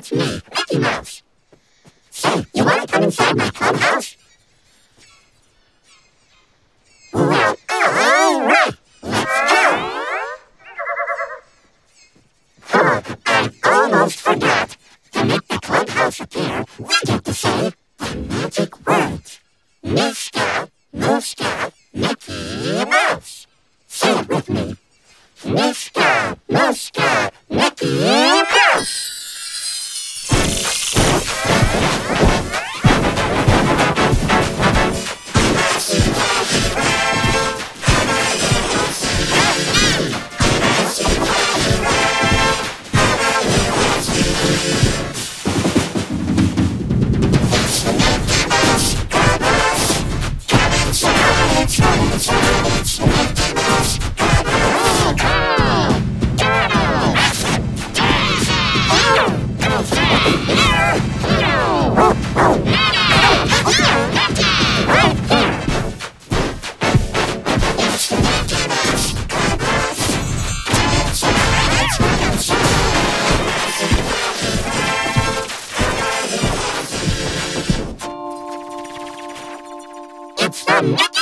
it's me, Mickey Mouse. Say, you wanna come inside my clubhouse? Well, alright, let's go! Oh, I almost forgot. To make the clubhouse appear, we get to say the magic words. Mr. Mickey Mouse. Say it with me. Mr. Mickey Mouse. It's the